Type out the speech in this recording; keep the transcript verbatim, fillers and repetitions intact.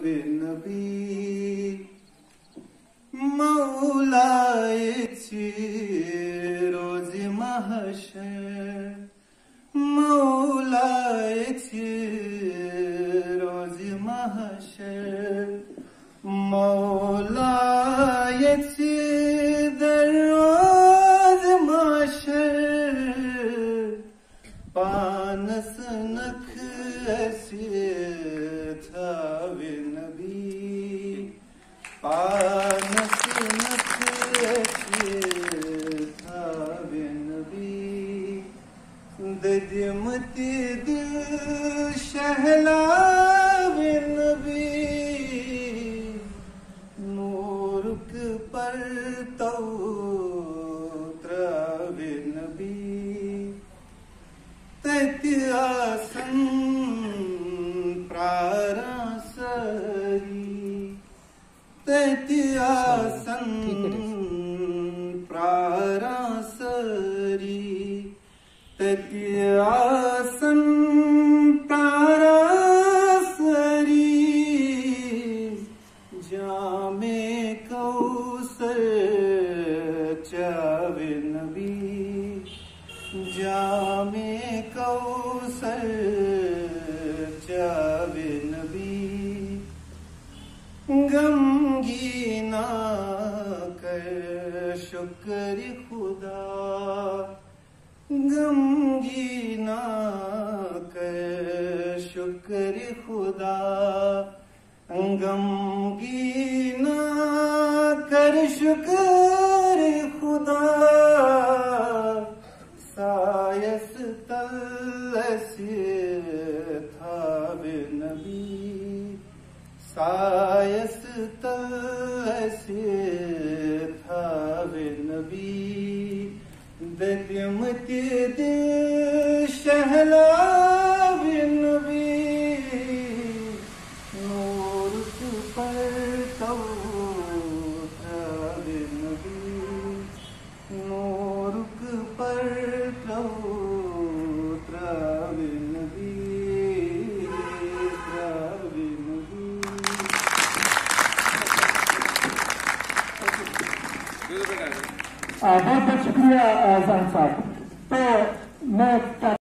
नबी मौलाए रोज महशर मौलाए रोज महशर मौलाए दर रोज महशर पानस नख ऐसे था वे नबी पानस नख ऐसे था वे नबी दजमती दिल शहला वे नबी नूरुक पर तो त्रावे नबी तत्यासन प्रारासरी तत्यासन प्रारासरी तत्यासन प्रारासरी जामे कौसर चावे नबी जामे कौसर चावे नबी गमगीना कर शुक्र खुदा गमगीना कर शुक्र खुदा गमगीना कर शुक्र खुदा सायस तलसे था वे नबी सायस तलसे था वे नबी दजमती दिल शहला वे नबी नूर पर तो था वे नबी नूर पर तो त्रावे नबी त्रावे नबी। बहुत बहुत शुक्रिया साहब। तो मैं